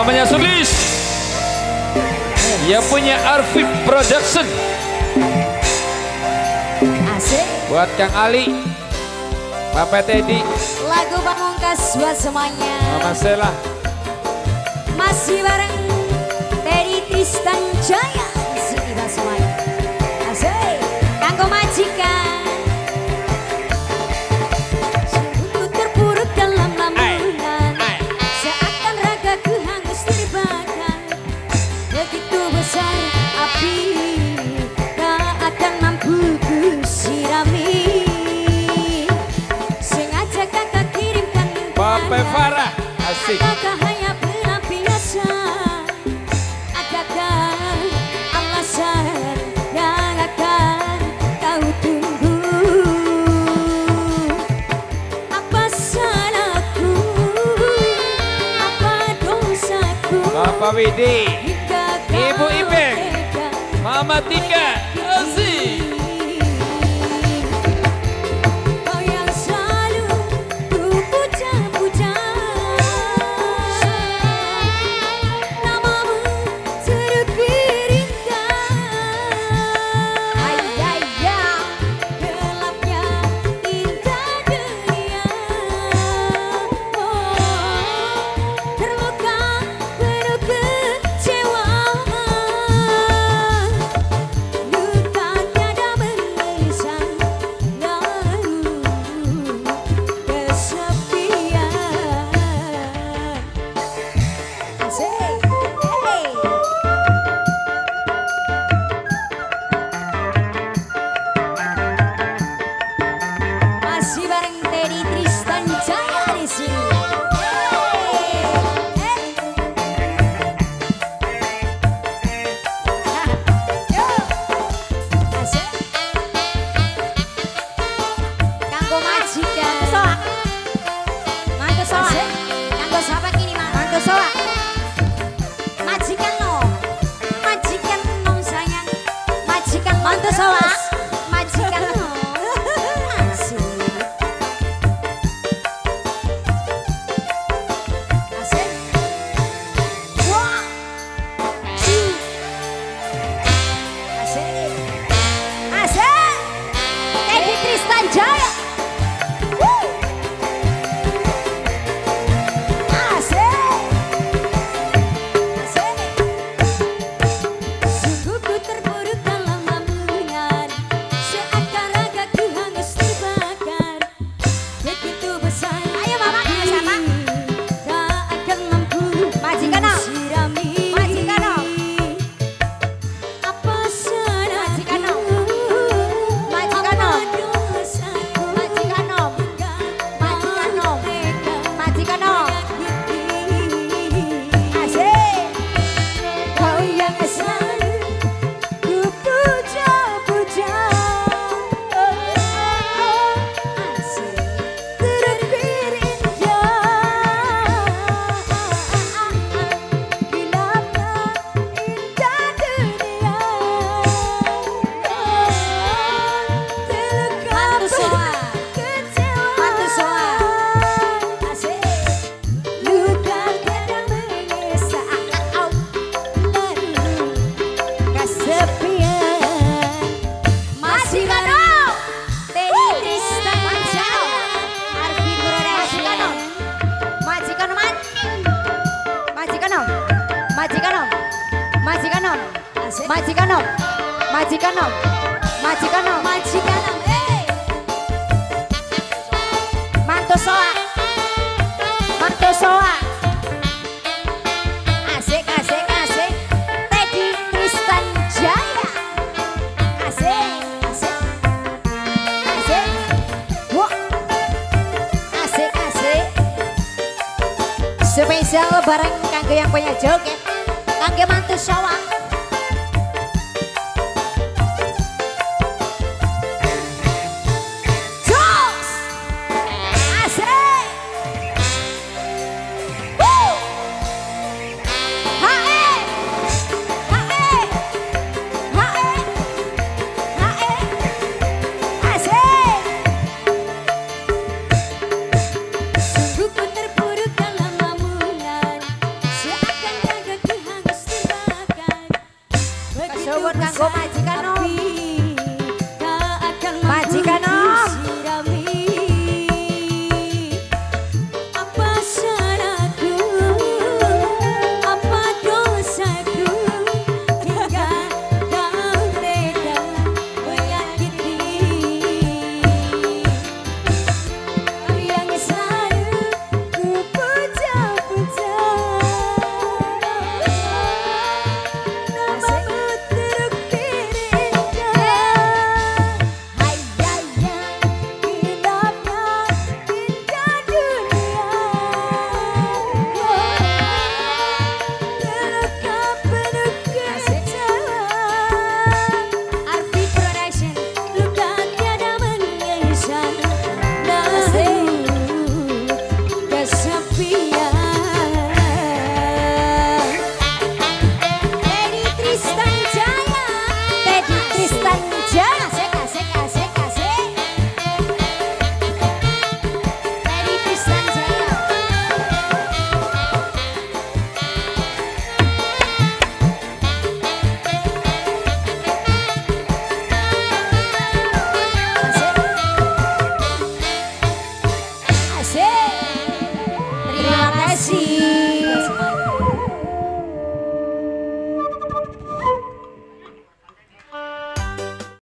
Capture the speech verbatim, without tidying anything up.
namanya Sulis. Dia punya Arvip Production. Asik. Buat Kang Ali, Papa Teddy, Lagu pamungkas buat semuanya. Mama Sela. Masih bareng Teddy Tristan Jaya. Sini buat semuanya. Asik. Kanggo majikan. Sungguh terpuruk dalam lamunan. Seakan ragaku hangus terbakar. Begitu besar api, tak akan mampu ku sirami. Sengaja kakak kirimkan Papa Farah, asik. apakah hanya pelampiasan? Adakah alasan yang akan kau tunggu? Apa salahku? Apa dosaku? Papa Widi, Hingga Ibu kau Ipeng, tega Mama Tika, asik. kau yang selalu ku puja-puja. Namamu turut kuringkan. Ayaya, gelapnya indah dunia. Oh, terluka penuh kecewaan. Luka tiada mengesan lalu kesepian. Asik, hey. Masih bareng Teddy Tristan Jaya di sini. Hey, hey. Ah, yo. Asik. Kanggo majikan. Soak. Mantu soak. Kanggo siapa kini, Mak? Mantu soak. Majikan nom. Majikan nom sayang. Majikan mantu soak. Majikan nom. Asik. Asik. Wah. Ciu. Asik. Asik. Teddy Tristan Jaya. Woo. Asik. Asik. Sungguh ku terpuruk dalam lamunan. Seakan ragaku hangus terbakar. Begitu besar. Ayo mama, siapa? Tak akan mampu majikan om. Sirami. Majikan om. Apa salahku? Majikan om. Majikan om. Majikan om. Majikan om. Majikan om. Asik. Kau yang selalu ku puja-puja. Asik. Turut berinja. Gelapnya indah dunia. Terluka kecewaan. Asik. Luka tiada mengesan lalu kesepian. Masih kano Teddy Tristan Jaya, Arvin Production. Majikan om, majikan om, majikan om, majikan om, majikan om, majikan om, majikan om, majikan om, eh. Mantu soa, mantu soa. Asik, asik, asik. Teddy Tristan Jaya. Asik, asik. Asik. Wah. Asik, asik. Spesial bareng kanggo yang punya joget. Kanggo mantu soa. Jos. Asik. Woo. Hae. Hae. Hae. Hae. Asik. Sungguh ku terpuruk dalam lamunan. Seakan Go majikan om. Majikan om. Apa salahku, apa dosaku, hingga kau tega menyakiti yang selalu ku puja-puja. Namamu terukir indah. Hayaya indahnya indah dunia. Terluka penuh kekecewaan. Arfi Production, luka tiada menyesal. Namun kesepian. Teddy Tristan Jaya, Teddy Tristan Jaya, asik asik asik asik. Teddy Tristan Jaya. Asik. Asik. Terima kasih.